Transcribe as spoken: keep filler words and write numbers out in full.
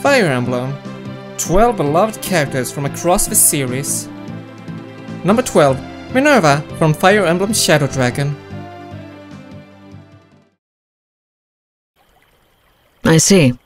Fire Emblem. twelve beloved characters from across the series. Number twelve, Minerva from Fire Emblem Shadow Dragon. I see.